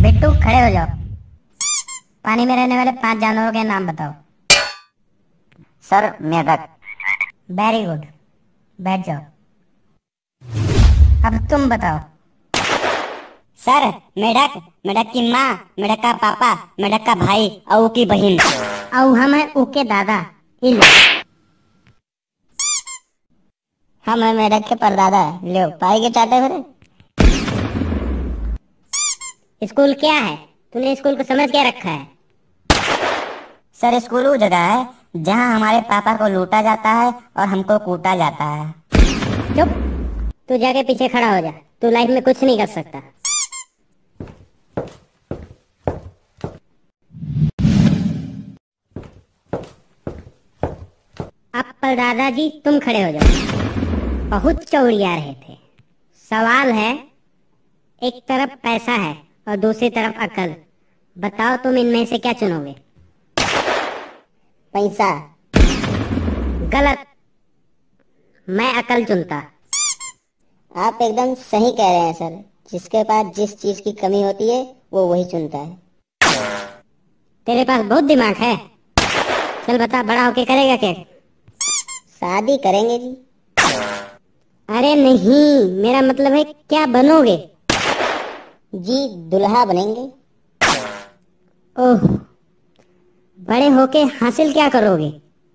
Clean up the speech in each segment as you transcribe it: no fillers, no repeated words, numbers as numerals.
बिट्टू खड़े हो जाओ। पानी में रहने वाले 5 जानवरों के नाम बताओ। सर, मेढक। वेरी गुड, बैठ जाओ। अब तुम बताओ। सर, मेढक, मेढक की माँ, मेढक का पापा, मेढक का भाई और उसकी बहन। और हम है ओके दादा। इल हम है मेढक के परदादा। लो पाई के चाटे फिर। स्कूल क्या है? तूने स्कूल को समझ क्या रखा है? सर, स्कूल वो जगह है जहाँ हमारे पापा को लूटा जाता है और हमको कूटा जाता है। चुप, तू जाके पीछे खड़ा हो जा। तू लाइफ में कुछ नहीं कर सकता। अब परदादा जी तुम खड़े हो जाओ। बहुत चौड़िया रहे थे। सवाल है, एक तरफ पैसा है और दूसरी तरफ अकल। बताओ तुम इनमें से क्या चुनोगे? पैसा। गलत, मैं अकल चुनता। आप एकदम सही कह रहे हैं सर। जिसके पास जिस चीज की कमी होती है वो वही चुनता है। तेरे पास बहुत दिमाग है। चल बता, बड़ा होके करेगा क्या? शादी करेंगे जी। अरे नहीं, मेरा मतलब है क्या बनोगे? जी, दुल्हा बनेंगे। ओह, बड़े होके हासिल क्या करोगे?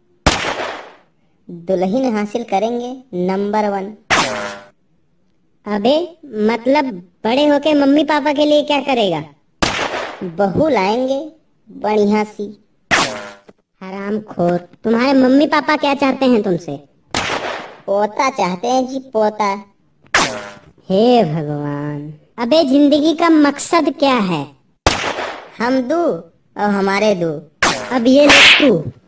दुल्हन हासिल करेंगे नंबर 1। अबे मतलब बड़े होके मम्मी पापा के लिए क्या करेगा? बहू लाएंगे बढ़िया सी। हरामखोर, तुम्हारे मम्मी पापा क्या चाहते हैं तुमसे? पोता चाहते हैं जी, पोता। हे भगवान, अबे जिंदगी का मकसद क्या है? हम दो और हमारे दो। अब ये ले तू।